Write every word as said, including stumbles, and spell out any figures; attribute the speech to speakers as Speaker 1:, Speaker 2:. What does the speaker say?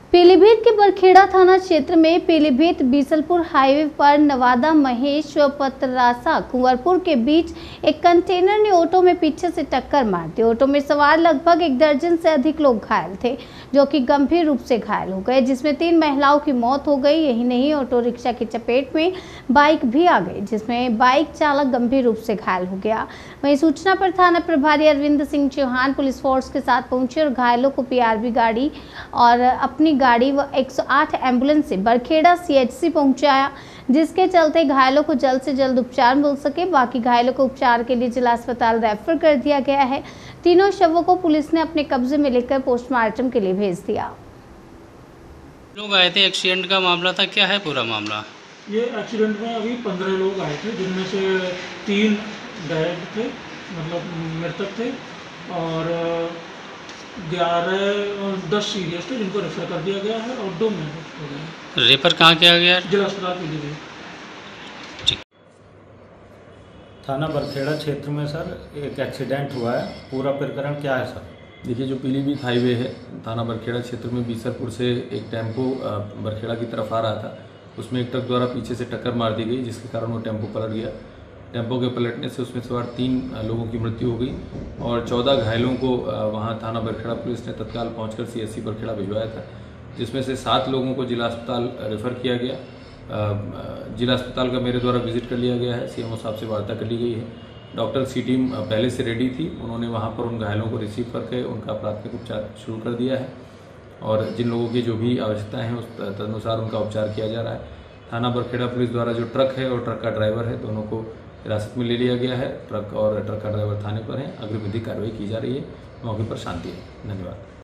Speaker 1: पीलीभीत के बरखेड़ा थाना क्षेत्र में पीलीभीत बीसलपुर हाईवे पर नवादा महेश पतरासा कुंवरपुर के बीच एक कंटेनर ने ऑटो में पीछे से टक्कर मार दी। ऑटो में सवार लगभग एक दर्जन से अधिक लोग घायल थे, जो कि गंभीर रूप से घायल हो गए, जिसमें तीन महिलाओं की मौत हो गई। यही नहीं, ऑटो रिक्शा की चपेट में बाइक भी आ गई, जिसमें बाइक चालक गंभीर रूप से घायल हो गया। वहीं सूचना पर थाना प्रभारी अरविंद सिंह चौहान पुलिस फोर्स के साथ पहुंचे और घायलों को पीआरबी गाड़ी और अपनी गाड़ी व एक सौ आठ एम्बुलेंस से बरखेड़ा सीएचसी पहुंचाया, जिसके चलते घायलों को जल्द से जल्द उपचार मिल सके। बाकी घायलों को उपचार के लिए जिला अस्पताल रेफर कर दिया गया है। तीनों शवों को पुलिस ने अपने कब्जे में लेकर पोस्टमार्टम के लिए भेज दिया।
Speaker 2: लोग आए थे, एक्सीडेंट का मामला था, क्या है पूरा मामला?
Speaker 3: ये एक्सीडेंट में अभी पंद्रह लोग आए थे, जिनमें से तीन डेड थे, मतलब मृतक थे, और ग्यारह और दस सीरियस थे, जिनको रेफर कर दिया गया है, और दो में हो गए।
Speaker 2: रेफर कहाँ किया गया?
Speaker 3: जिला अस्पताल पीलीभीत।
Speaker 2: ठीक।
Speaker 4: थाना बरखेड़ा क्षेत्र में सर एक एक्सीडेंट हुआ है, पूरा प्रकरण क्या है सर?
Speaker 5: देखिए, जो पीलीभीत हाईवे है थाना बरखेड़ा क्षेत्र में बीसलपुर से एक टेम्पो बरखेड़ा की तरफ आ रहा था, उसमें एक ट्रक द्वारा पीछे से टक्कर मार दी गई, जिसके कारण वो टेम्पो पलट गया। टेम्पो के पलटने से उसमें सवार तीन लोगों की मृत्यु हो गई और चौदह घायलों को वहां थाना बरखेड़ा पुलिस ने तत्काल पहुंचकर सीएससी बरखेड़ा भिजवाया था, जिसमें से सात लोगों को जिला अस्पताल रेफर किया गया। जिला अस्पताल का मेरे द्वारा विजिट कर लिया गया है, सीएमओ साहब से वार्ता कर ली गई है। डॉक्टर सी टीम पहले से रेडी थी, उन्होंने वहाँ पर उन घायलों को रिसीव करके उनका प्राथमिक उपचार शुरू कर दिया है और जिन लोगों की जो भी आवश्यकता है उस तदनुसार उनका उपचार किया जा रहा है। थाना बरखेड़ा पुलिस द्वारा जो ट्रक है और ट्रक का ड्राइवर है, दोनों को हिरासत में ले लिया गया है। ट्रक और ट्रक का ड्राइवर थाने पर है, अग्रिम विधिक कार्रवाई की जा रही है। मौके पर शांति है। धन्यवाद।